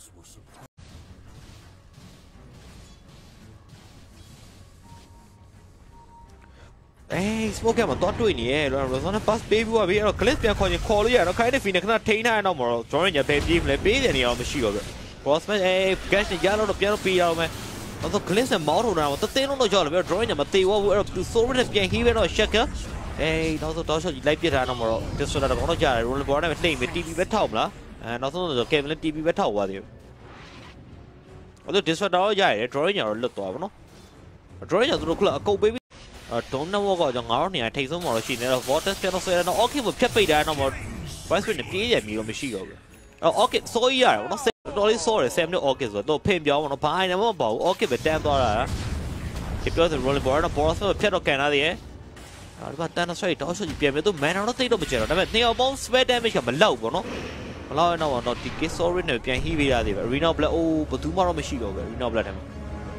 เอ้ยสโมกแกมันต้อนด้วยนี่เออเราสอนpass baby ว่าพี่เรา glitch ပြန်ခေါ်ရင်ခေါ်လို့ရတော့ခိုင်းတဲ့ fin နဲ့ခဏထိန်းထားတော့မှာတော့ join ရပဲပြေးမလဲပေးတယ်နေအောင်မရှိတော့ဘူး cross match เอ้ย gash နဲ့ရတော့ပြန်တော့ပေးရအောင်မယ်တော့ glitch နဲ့မောင်းထုတ်တာတော့တင်းလုံးတော့ကြောက်တယ်ပြီးတော့ join ညမသေးဘူးအဲ့တော့သူ soul နဲ့ပြန် heal ပဲတော့ shaker เอ้ยနောက်ဆုံးတော့ shot ကြီးလိုက်ပြစ်ထားတော့မှာတော့ distorter တော့ကောင်းတော့ကြားတယ် roller ball နဲ့ပဲနှိမ့်ပြီး tv ပဲထောက်မလားအဲနောက်ဆုံးတော့ kevin နဲ့ tv ပဲထောက်သွားသေးတယ်အဲ့တော့ distorter တော့ရရတယ် join ညတော့လွတ်သွားပါတော့ join ညသူတို့ကအကုတ်ပေးdon't know what ကြောင့်ငါတို့နေရာထိတ်ဆုံးမှာတော့ရှိနေတော့ Vortex ပြန်တော့ဆွဲတော့ Okay ကိုဖြတ်ပိတ်တာတော့ Price Sprint နဲ့ပြေးရမြည်တော့မရှိတော့ဘူးအော် Okay စိုးရရတယ်ဗောနော်တော်လေးစိုးတယ်sevenနဲ့ Okay ဆိုတော့ဖင်ပြောင်းဗောနော်ဘာအိုင်နေမှမပေါ့ဘူး Okay ပဲတန်းသွားတာဒီပြောဆို rolling ball တော့ boss ဖြတ်တော့ကန်လာသေးရဲ့အော်ဒီမှာတန်းတော့ဆွဲတော့ဆွဲပြန်ပြီးတော့ man တော့တိတ်တော့မကျတော့ဒါပေမဲ့နေအောင်ပေါင်း spell damage ကမလောက်ဗောနော်မလောက်တော့တော့ဒီ case sorry နဲ့ပြန်ဟီးပေးရသေးပဲ Arena Black အိုးဘယ်သူမှတော့မရှိတော့ဘူး Arena Black ထဲမှာ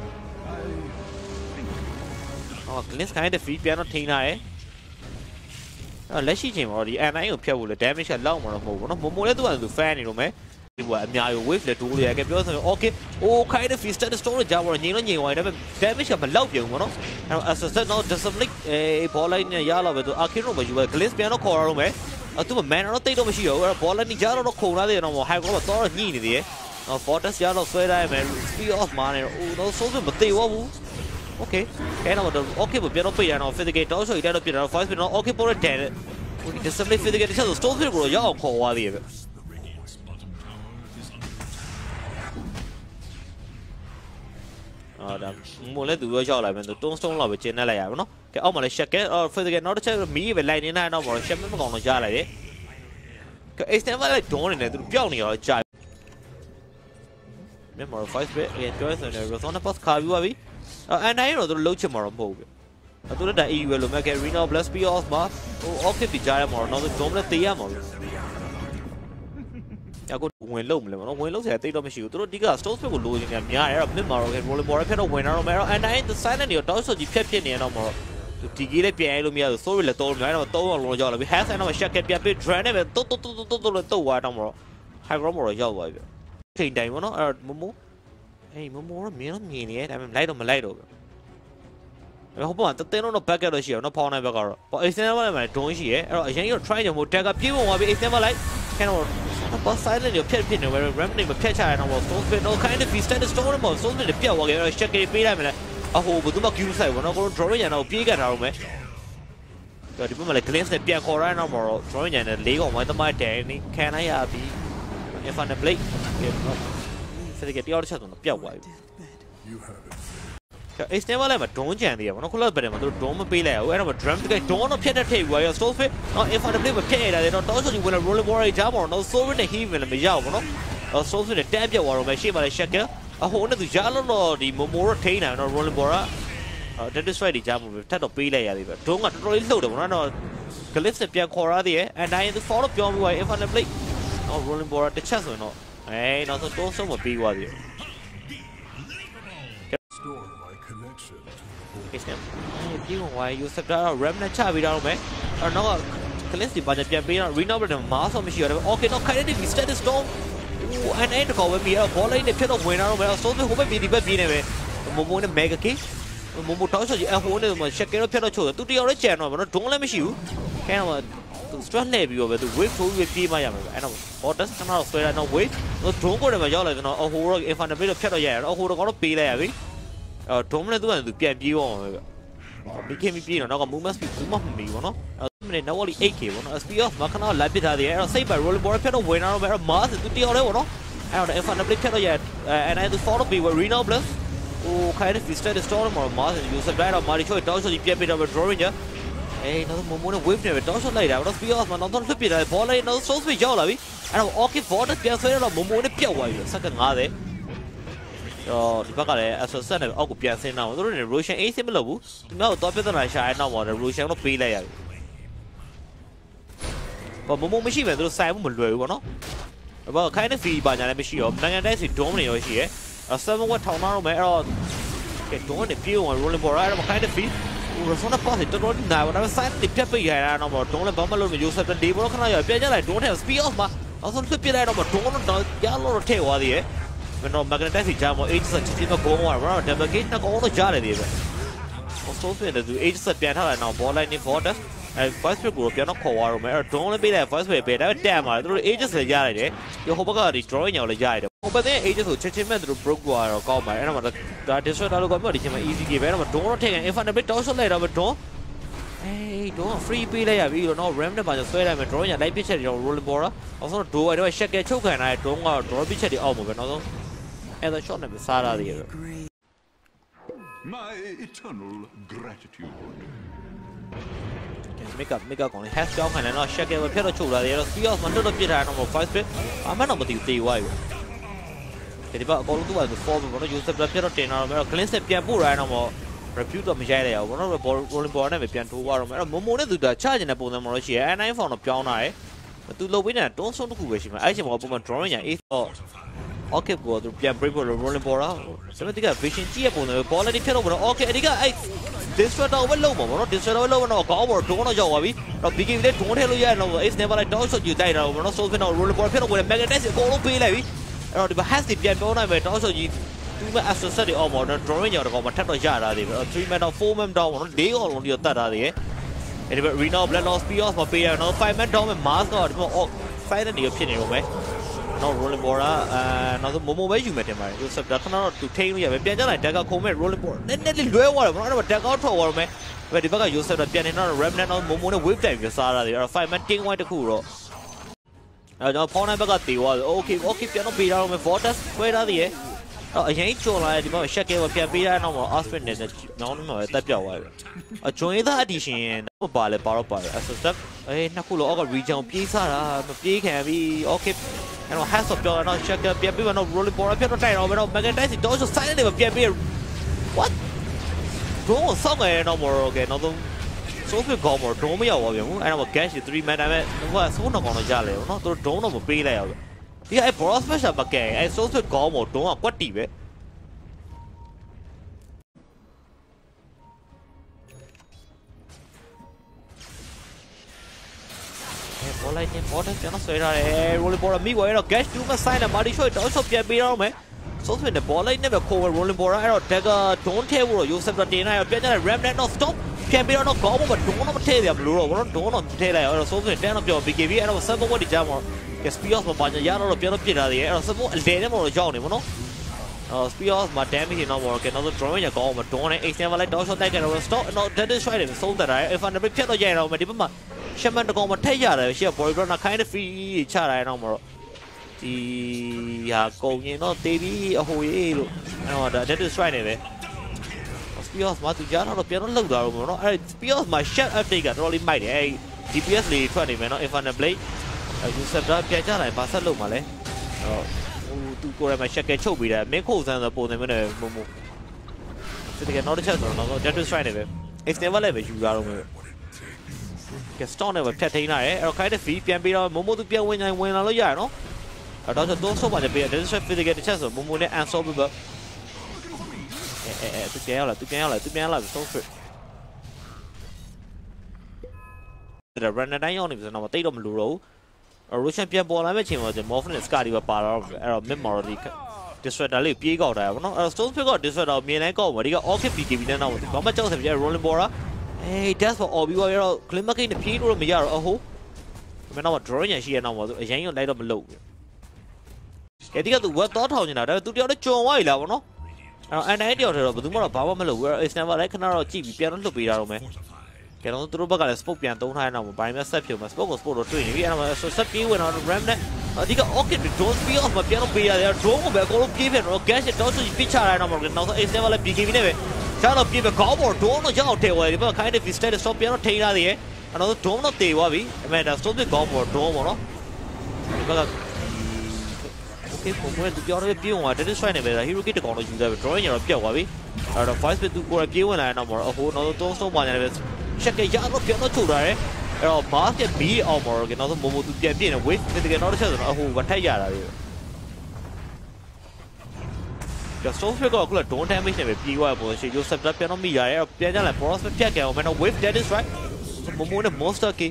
အော် glitch ခိုင်းတဲ့ free ပြန်တော့ထိန်းထားတယ်အဲ့လက်ရှိချိန်မှာတော့ဒီ N nine ကိုဖြတ်ဖို့လေ damage ကလောက်မှာတော့မဟုတ်ဘူးเนาะမမိုလည်းသူကသူ fan နေလို့မယ်ဒီကအများကြီး wave လေတိုးလေကပြောဆိုရင် okay အိုးခိုင်းတဲ့ free stat store ကြောက်တော့ငြိမ်တော့ငြိမ်သွားတယ်ဒါပေမဲ့ damage ကမလောက်ပြုံဘူးเนาะအဲ့တော့ assassin တော့ disable အေး ball line နဲ့ရလောက်ပဲသူ arcane မယူပဲ glitch ပြန်တော့ခေါ်ရတော့မယ်အဲ့သူက man တော့တိတ်တော့မရှိတော့ဘူးအဲ့တော့ ball line ကြားတော့ခုံလာသေးတယ်တော့ high ground တော့တော့ညှိနေသေးတယ်နော် fortress ရတော့ဆွဲထားရမယ် speed off မှာနေတော့အိုးတော့ဆုံးစမသေးဘူးOkay, kaya naman daw, okay ba? Pero pa yan, physical daw siya, ito na pinaro, five pinaro, okay po rin ten. Okay, disable physical siya, stone pinaro ko, yaw ko wali ba? Ah, dam, mula dua siya lang, pero stone stone lang, pero na lang yan, no? Kaya ako malay siya, kaya physical, no, siya mi, ba line na, no, pero siya may magkano siya lang, eh. Kaya is na malay doon na, pero piyaw niya, siya. May more five bit, yan, kaya sa niya, so na pas kabi wabi. And I know the loach more move. I told that you will make a Reno bless be off mass. Oh, okay, the giant or another dominant the ammo. I go when low, when low at the machine. To dig us, those people losing a near of Myanmar and roll more a winner of Mero, and I ain't the silent your also the Pepin no more. To Tigile Piano, me, so will told me, I know, told Roger, we have and I was shaking Piapi, drain and to to to white armor. High rumor of your wife. Take diamond or Momo. Hey, more mean mean yet. I'm light on my light over. I hope I'm not no packet of shit, no pawn ever got. But it's never my don't she, eh? You're trying to take up people, it's never like can or silent your pet pin where remembering a pet and I was so no kind of feast and stone about so many people while check it. A whole good luck you say when I go drawing and I'll peek at our man. But if I'm like cleanse the Pia Cora no more, drawing and a leg on my day, can I have be if I'm a blake? それでやるシャドウのピャワイ。 It's never like a drone jam there. No color, but I'm a drone pay. Where I'm a drum to get dawn of Peter Tay, where you're so fit. Not if I play with Tay, they don't also you will a rolling war jam or no so in a heave in a Mijao, or so in a tabia or a machine by a shaker. A whole of the Jalon or the Momora Taina or rolling bora. That is why the jam with Tato Pele. Don't got to roll load of one or Calista Piacora there, and I in the fall of your way if I play. No rolling bora the chest or not. Hey, not the door some will be what you. Why you set out remnant chavi down, man? Or no, Calesti budget champion, renowned and mass of machine. Okay, no, kind of instead is storm. And end call with me a ball in the pit of winner, where I saw the home be the baby anyway. Momo and mega key. Momo toss you a whole of my check out to the other channel, but don't let me shoot. Can I strong levy over the whip to with the Miami? I know what does come out, so I know wait. No, don't go to my jolly, no, or if I'm a bit of petal yet, or who are going to be there. Uh, Tomlin doing the P M G on became a P. No, must be too much me, no? No, only eight K. As we off Macana, Lapita, the air, say by rolling board pedal, winner, where a mass to the other one. I don't know if I'm a bit pedal yet, and I had to follow me were Reno Bluff. Oh, kind of instead of storm or mass, and use a bad of Maricho, it also the P M P of a drawing. Hey, another moment whip never also later. I was be off, man. Don't flip it. I fall in no so sweet jolly. And I'm okay for the P S A of Momo Pia, second Made. So, the Bacare as a son of Ocupian now, the Russian A similar woo. No, top of the night, I know what a Russian of P layer. But Momo machine went through Simon Blue, no? About kind of fee by the machine of Nangas in Domini or here. A seven what town or mayor get doing the few and rolling for item kind of fee. Was on a posit to run now. When I was signing the pepper, you had no more don't bumble with you said the devil. Can I don't have speed off my also flip it out of a tone, yellow or tail while the air. When no magnetic jam or eight such a team of go around, never get all the jar. Also, the eight such piano and now ball line in border. And first group, you're not co-war, don't be there first way, but damn, I through ages a yard. You hope I is drawing your yard. But then ages who check him through broke wire or call my animal that is what I'll go about him easy give animal. Don't take if I'm a bit also later, but don't. Hey, don't free be there. We don't know remnant by the sweat I'm drawing a light pitch at your rolling bora. Also, do I do I check a choke and I don't go draw pitch at the almost another. And the shot of Sarah the my eternal gratitude. Make up, make up on has job and not check a pedal to the few of my little bit animal five bit. I'm not with you. Why? The debate go to the form of use the pedal ten or cleanse the piabu animal. Repute of Michael, one of the rolling board and pian to war. Momona do the charge in a bone Malaysia and I found a piano. But to low winner, don't so to wish him. I see more woman drawing it. Okay, go to pian paper rolling board. Seventy fishing tea upon the quality pedal. Okay, the guy. This one over low, this one over low, no cover, don't know Joey. Or begin that don't tell you, it's never like also you died over no solving or rolling board pedal with a magnetic go to pay levy. Or the has the piano, but also you. Two men as a study of modern drawing out of a temple jar, three men or four men down, they all on your third. And we know blood loss be off my pay, no five men down and mask or find the opinion of me. No rolling board, another moment where you met him. You said that to take me a piano, I take a comment rolling board. Then let it go over, one of a take out for me. Where the bugger you said a piano remnant on Momo whip time, you saw there are five men taking white cool. I don't pawn I got the wall. Okay, okay, piano beat out with waters. Where are the I ain't sure I didn't check it with Pia no more husband and no more at that hour. A join the addition of Bale Barapa as a step. A Nakulo region pizza, big heavy, okay. And has of your not check up Pia no rolling board up your time over magnetizing those of silent of Pia. What? Go somewhere no more again. Although so if you go more, don't me over you and I will catch you three men. I was soon on a jolly, not to don't of a pay layer. Yeah, I brought special bucket. I saw the gum or don't what TV. All I need more than say, I rolling board me where I guess you must sign a body show. It also be a beer on me. So when the ball I never cover rolling board, I don't take a don't table. You said that dinner, I bet I ram that no stop. Can't be on a gum, but don't tell you blue or don't tell you. So when ten of your big and I was seven what the jammer. Che spios ma bagna yano piano piano di era samo il dene mo giorni no spios ma damage no more che non drawing a goal ma don't e stiamo like also take it stop no that is right so that I if I'm a bit piano yano ma di ma shaman go ma te yare she boy na kind of free chara no more di ya go ni no baby a ho ye lo no that is right ne spears မှာသူကြားတော့ပြန်တော့လှုပ်သွားတော့မယ်နော်အဲ့ spears မှာ shot update ကတော်တော်လေးမိုက်တယ်အဲ့ D P S လေးထွက်နေမယ်နော် infinite blade အဲ့ user ပြန်ကြလာရင်ဘာဆက်လုပ်မှာလဲအဲ့ဟိုသူကိုယ်တိုင်မှာ shot ကချုပ်ပြီးတယ်မင်းခိုးစမ်းဆိုပုံနေမယ်နဲ့မမစစ်တကယ်နောက်တစ်ချက်ဆိုတော့တော့ death strike နေပဲ external လည်းပဲယူလာတော့မယ်ကဲ stone နဲ့ပဲဖြတ်ထိန်းလာတယ်အဲ့တော့ခိုင်းတဲ့ fee ပြန်ပြီးတော့မမိုသူပြန်ဝင်နိုင်ဝင်လာလို့ရရနော်အဲ့တော့တော့ဆော့ပါနေပြီ death strike physical တစ်ချက်ဆိုမမိုနဲ့ unsolvable အဲအဲသူပြန်ရောက်လာသူပြန်ရောက်လာသူပြန်ရောက်လာဆုံးဖြစ်ဒါ run တိုင်းရောက်နေပြီဆိုတော့မတိတ်တော့မလို့တော့ဘူး Russian ပြန်ပေါ်လာမဲ့ချိန်မှာ Morphin နဲ့ Scar တွေပါပါတော့အဲ့တော့ mid moral တွေ disruptor လေးပြေးကောက်တာရပါတော့အဲ့တော့ Stone Pick က disruptor ကိုမြင်တိုင်းကောက်ပါဒီက Orchid P K B နဲ့တော့ဘာမှကြောက်စရာမရှိ rolling ball อ่ะအေး dash for all ပြီးတော့ရတော့ Glimmer Gate နဲ့ပြေးလို့မရတော့အဟိုးမင်းတော့ drawing ရရှိရတော့မှာသူအရင်ကလိုက်တော့မလုပ်ဘူးကဲဒီကသူ web တော့ထောင်နေတာဒါပေမဲ့သူတယောက်တော့ကြုံသွားပြီလားဗောနော်အဲ့တော့ အန်တိုင်းတယောက်တည်းတော့ဘယ်သူမှတော့ဘာမှမလုပ်ဘူးအဲ့တော့ Extender လိုက်ခဏတော့ကြည့်ပြီးပြန်တော့လွတ်ပေးတာတော့မယ်ကဲတော့သူတို့ဘက်ကလည်း spoke ပြန်သုံးထားရအောင်ဘာမှဆက်ဖြုံမှာ spoke ကို spoke တော့တွေ့နေပြီအဲ့တော့ဆက်ပြေးဝင်တော့ ram နဲ့အဒီက orchid don't speed off မပြန်တော့ပေးရတယ် drone ကိုပဲအကုန်လုံးပြေးပြန်တော့ gas တော့ဆိုပြစ်ချရအောင်တော့နောက်ဆုံး Extender လည်း B K B နဲ့ပဲကျတော့ပြေးပဲ goal ball drone တော့ရောက်တယ်ဝယ်ဒီဘက် kind of state stop ပြန်တော့ထိန်းထားသေးရဲ့အဲ့တော့ drone တော့တေသွားပြီအမေဒါ stop ပြီး goal ball drone ပေါ့နော်ဒီဘက်ကOkay ပုံမှန်သူပြောတော့ပြေးဝင်သွားတယ် strike နေပဲ hero kit တကောင်တော့ယူတယ် drawing ရတော့ပြတ်သွားပြီအဲ့တော့ five bit သူကိုယ်ပြေးဝင်လာရင်တော့အဟိုတော့သုံးဆုံးပါနေတယ် check ရတော့ပြန်တော့ထုတ်တာရယ်အဲ့တော့ mask ရဲ့ B အောင်မော်ကနောက်ဆုံးမိုမိုသူပြန်ပြည့်နေ wave တကယ်တော့တစ်ချက်ဆိုတော့အဟိုကထိုက်ရတာလေကျ stone figure ကလည်း don't damage နဲ့ပဲပြေးသွားပုံရှိရုပ်ဆက်ပြန်တော့မိရတယ်အဲ့တော့ပြန်ကြလာ boss ပြတ်ကြအောင်မနော် wave dead is right မိုမိုနဲ့ monster key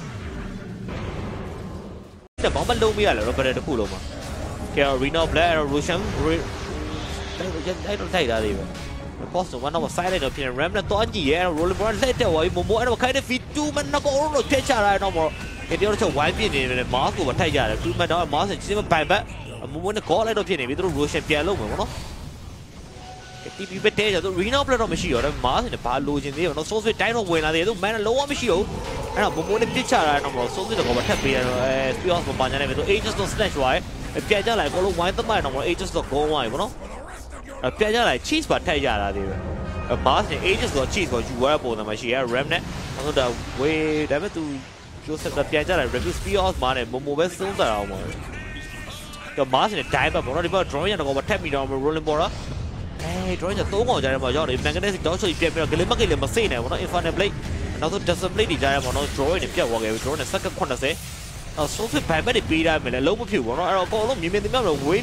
တဲ့ဘောင်းမလုံးမရလဲတော့ဘယ်တခုလုံးမှာကဲ Reno Black အဲ့တော့ Russian အဲ့တော့ထိုက်တာလေးပဲPost one of silent opinion ram နဲ့တော့ကြည့်ရဲ roll ball လက်တက်သွားပြီမိုမိုအဲ့တော့ခိုင်းတဲ့ feed two မနော်ကတော့တော့ချက်ချတာတော့မော်ဒီတယောက်တော့ဝိုင်းပြနေတယ် mask ကိုပဲထိုက်ကြတယ် two မတော့ mask ချင်းမပိုင်ဘက်မိုမိုနဲ့ goal လိုက်တော့ဖြစ်နေပြီသူတို့ Russian ပြန်လုံးမယ်ဗောနော် T P ပဲတဲကြသူ Reno Black တော့မရှိတော့တယ် mask နဲ့ဘာလိုချင်သေးရောနော် source တိုင်းတော့ဝင်လာသေးတယ်သူ man လုံးဝမရှိဘူးအဲ့တော့မိုမိုနဲ့ပြစ်ချတာတော့မော် source တော့ဘာထပ်ပေးရတော့အဲ speed off ပါညာနေပြီသူ ages တော့ slash သွားတယ်ပြန်ကြလာအကုန်လုံးဝိုင်းသမိုင်းတော့မော် ages တော့ goal သွားပြီဗောနော်ပြန်ကြလာ cheese ပါထိုက်ရတာသေးပဲ mask နဲ့ ages တော့ cheese ကိုယူရတဲ့ပုံစံမှာရှိရဲ ram နဲ့နောက်တော့ way ဒါပေမဲ့သူ Joseph ကပြန်ကြလာ review speed off မှာနဲ့မိုမိုပဲသုံးတာအောင်ပါတော့ mask နဲ့ dive ပေါ့နော်ဒီဘက် drawing ရတော့မထက်မိတော့ rolling ball လားအဲ drawing ကသုံးကောင်ကြားထဲမှာရောက်နေ magnetic တော့ဆိုပြန်ပြီးတော့ glimmer gate လည်းမစိနေဘူးနော် infinite blade နောက်ဆုံး display တွေကြားထဲမှာနော် drawing နဲ့ပြတ်သွားခဲ့ပြီ drawing နဲ့ second eightyအော် source ဘိုင်ဘက်တွေပေးရမယ်လေလုံးမဖြစ်ဘူးနော်အဲ့တော့အကုန်လုံးမြင်မြင်သိမြင်တော့ wave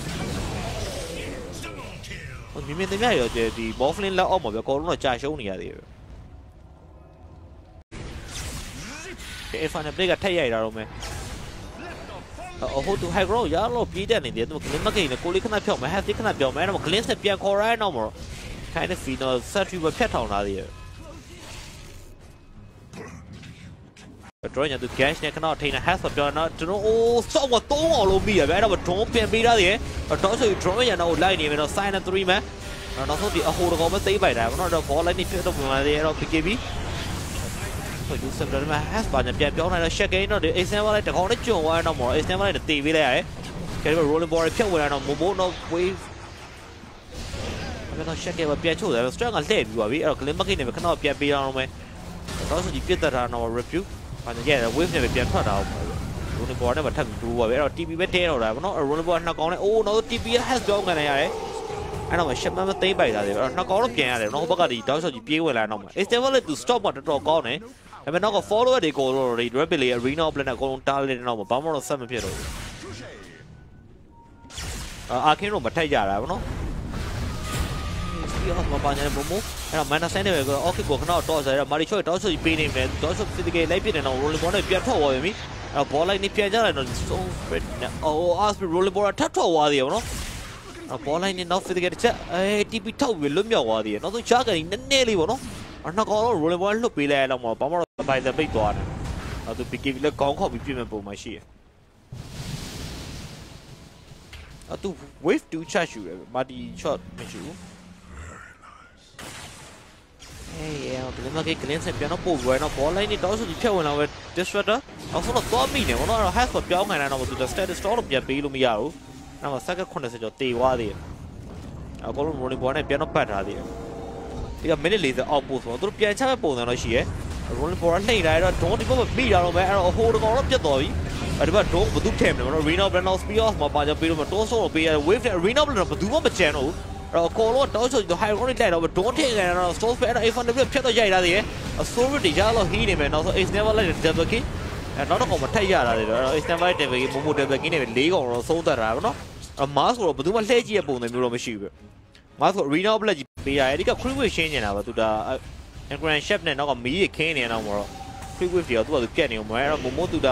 မြင်မြင်သိမြင်ရတဲ့ဒီ Morphin လက်အောက်မှာပဲအကုန်လုံးတော့ကြာရှုံးနေရသေးတယ်။ Infinite Blade ကထက်ရိုက်တာတော့မယ်။အဟိုသူ high ground ရတော့ပြေးတက်နေတယ်သူ Glimmer မကိန်းနဲ့ကိုလေးခဏဖြောက်မယ် Half ခဏပြောင်းမယ်အဲ့တော့ Glint နဲ့ပြန်ခေါ်ရအောင်တော့ kind of final set ပဲဖြတ်ထောင်လာသေးတယ်။ drawing ကသူ gash နဲ့ခဏထိန်းနေ half ဆိုပြောတော့ကျွန်တော်အိုးစောက်ကတော့အောင်လို့မိရပဲအဲ့တော့ drone ပြန်ပေးထားသေးတယ်တော့ဆို drawing ရတော့လိုက်နေမယ်တော့ sign three မှာနောက်ဆုံးဒီအဟိုတကောင်ပဲသိမ့်ပိုက်တာပေါ့နော်တော့ ball line နဲ့ဖြစ်တော့ဝင်လာသေးတယ်တော့ P K B ဟို user တွေမှာ has ပါပြန်ပြောင်းလာတော့ shot game တော့ဒီ extend လိုက်တကောင်နဲ့ကျွံသွားတော့မော် extend လိုက်တေးပေးလိုက်ရတယ်ကဲဒီ rolling ball ဖြတ်ဝင်လာတော့ momo တော့ wave အဲ့တော့ shot game ပြန်ချို့တယ် strike ကလှည့်ပြီးပါပြီအဲ့တော့ glimmer gate နဲ့ခဏပြန်ပေးအောင်မယ်တော့ဆိုဒီပြတ်တက်တာတော့ review ဘာလဲရဲ့ wave နဲ့ပြန်ထွက်တာအောင် rolling ball နဲ့မထပ်ဘူးပါပဲအဲ့တော့ T P ပဲတဲတော့တာဗောနော် rolling ball နှစ်ကောင်နဲ့အိုးတော့ T P ရဲ့ has ပြောင်းခံရရတယ်အဲ့တော့ရှက်မမသိမ့်ပိုက်တာလေအဲ့တော့နှစ်ကောင်တော့ပြန်ရတယ်နော်ဟိုဘက်ကဒီတောက်ချော်ကြီးပြေးဝင်လာတော့မှာ extend လည်းသူ stop မှာတော်တော်ကောင်းတယ်ဒါပေမဲ့နောက်က follower တွေကိုတော့ rapidly arena plan နဲ့အကုန်လုံးတားလိုက်တဲ့နောက်မှာဘာမှတော့ဆက်မဖြစ်တော့ဘူးအာခင်းတော့မထိုက်ကြတာဗောနော်ဒီအောက်မှာပါနေမိုမိုအဲ့တော့ minus နဲ့ပဲကို okay ကိုခဏတော့ဆိုရမာရီချော့တောက်ချော်ကြီးပေးနေမယ်တောက်ချော် physical လိုက်ပြနေတော့ rolling ball နဲ့ပြန်ထွက်သွားပြီအဲ့ ball line နဲ့ပြန်ကြလာတော့ so spread နဲ့အော် ask rolling ball ထပ်ထွက်သွားသေးတယ်ဗောနော်အော် ball line နဲ့နောက် physical တစ်ချက်အဲ T P ထောက်ပြီးလွတ်မြောက်သွားသေးတယ်နောက်ဆုံး charge ကနေနည်းနည်းလေးဗောနော်အနောက်ကောင်တော့ rolling ball လွတ်ပေးလိုက်ရတော့မှဘာမှတော့ပိုင်တဲ့ပိတ်သွားတယ်အဲ့သူ P K B လည်းကောင်းခေါက်ပြီးပြင်မဲ့ပုံမှန်ရှိတယ်အဲ့သူ wave two charge ယူတယ်မာတီ shot မရှိဘူးအေးရောဒီမှာကိကလင်းဆက်ပြန်တော့ပို့ဝင်တော့ ball line နဲ့တောက်ဆိုဒီဖြတ်ဝင်လာပဲ disruptor နောက်ဆုံးတော့သွားမိနေဗောနော်အဲ့တော့ hack ကိုပြောင်းခံရတော့သူ status store တော့ပြန်ပေးလို့မရဘူးနောက်မှာ second eightyကျော်တေသွားသေးတယ်အကောင်လုံး rolling ball နဲ့ပြန်တော့ပတ်ထားသေးတယ်ဒီဒီက minute fortyအောက်ပို့ဆိုတော့သူတို့ပြန်ချမဲ့ပုံစံတော့ရှိရဲ rolling ball လှိမ့်လာတော့ drone ဒီဘက်မှာပြီးတာတော့မယ်အဲ့တော့ဟိုတကောင်တော့ပြတ်သွားပြီအဲ့ဒီဘက် drone ဘယ်သူထည့်မလဲမနော် Reno Brandon Spears မှာပါကြပေးလို့မတိုးဆိုးတော့ပေးရတယ် wave နဲ့ Reno Brandon ဘယ်သူမှမကြံတော့ဘူးအဲ့တော့ call တော့တောက်ဆိုတော့ high roll လိုက်တော့ drone ထည့်နေတော့ stone ဖဲအဲ့တော့ A one နဲ့ဖြတ်တော့ရိုက်လာသေးရဲ့ sorry ဒီကြားတော့ဟီးနေမယ်နောက်ဆို ace never လိုက် double kill အဲ့တော့ကောင်မထက်ရတာလေတော့ ace never double kill မိုမို double kill နဲ့၄ကောင်တော့သုံးသက်တာပေါ့နော်အဲ့ mask ဆိုတော့ဘယ်သူမှလှည့်ကြည့်ရပုံစံမျိုးတော့မရှိဘူး mask ဆို Reno Black ကြီးပေးရတယ်ဒီက creep wave ရှင်းနေတာပါသူဒါ grand chef နဲ့နောက်ကမီးကြီးခင်းနေတော့မှာတော့ creep wave တွေတော့သူကသူပြက်နေအောင်မယ်အဲ့တော့မိုမိုသူဒါ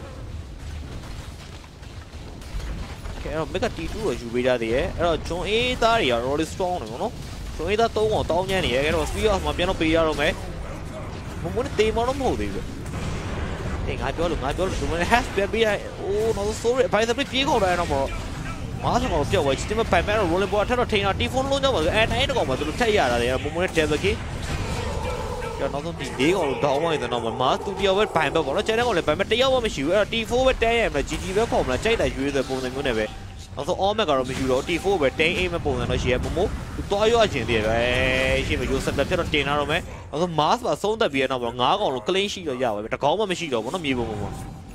အဲ့တော့ mega T two ကိုယူပေးကြသေးရဲ့အဲ့တော့ John A သားတွေက really strong နေပေါ့နော် John A သားသုံးကောင်တောင်းညမ်းနေရဲ့အဲ့တော့ Spears မှာပြန်တော့ပေးရတော့မယ်မိုမိုနဲ့တေးမတော့မဟုတ်သေးဘူးအေးငါပြောလို့ငါပြောလို့ဒီမှာ has ပြန်ပေးရအိုး no sorry ဘိုင်စပစ်ပြေးခေါ်တယ်တော့ပေါ့မားစကောင်ပြောက်သွားချစ်မပိုင်မဲ့တော့ rolling ball ထက်တော့ထိန်တော့ T four လုံးကြောက်ပါဆိုအဲ့တိုင်းတော့ကောင်မှသူတို့ထက်ရတာလေမိုမိုနဲ့ double kill ကျွန်တော်တို့ဒီ၄ကောင်တော့တောင်းဝင်တော့မားသူတယောက်ပဲဘိုင်ဘက်ပေါ့နော်ကျန်တဲ့ကောင်လည်းဘိုင်ဘက်တယောက်မှမရှိဘူးအဲ့တော့ T four ပဲတဲရမလား G G ပဲခေါ်မလားကြိုက်တယ်ရွေးတဲ့ပုံစံမျိုးနဲ့ပဲနောက်ဆုံး all mac ကတော့မရှိတော့ T four ပဲတဲအိမ်မဲ့ပုံစံတော့ရှိရမိုမိုသူတွားရွအချင်းတည်းပဲရှင်းမရိုးဆက်ပြတ်တော့တင်လာတော့မယ်နောက်ဆုံး mask ပါဆုံးသက်ပြီးတော့ပေါ့၅ကောင်လုံး clean ရှိတော့ရပါပဲတကောင်မှမရှိတော့ဘူးနော်မြေပုံပုံမှာ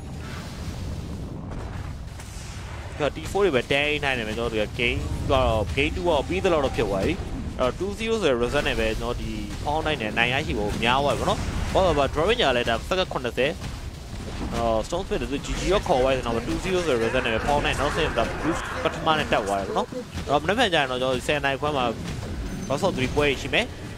T four တွေပဲတဲအိမ်နိုင်တယ်မယ်ကျွန်တော်တို့က game ကတော့ game two တော့ပြီးသလောက်တော့ဖြစ်သွားပြီအဲ့တော့two zero ဆိုတဲ့ result နဲ့ပဲကျွန်တော်ဒီ Phaung နိုင်တယ်နိုင်ရရှိဖို့များသွားပြီပေါ့နော်ဘာလို့လဲ drawing ညာလဲဒါစက္ကန့်eightyအော် stone split ဆို G G ရောခေါ်သွားတယ်နော်two zero ဆိုတဲ့ result နဲ့ပဲ Phaung နိုင်နောက်ဆက်ဒါ boost ပထမနဲ့တက်သွားတယ်ပေါ့နော်အဲ့တော့မနေ့ကကြာရင်တော့ကျွန်တော်tenနိုင်ခွဲမှာ Boss of threeပွဲရှိမယ်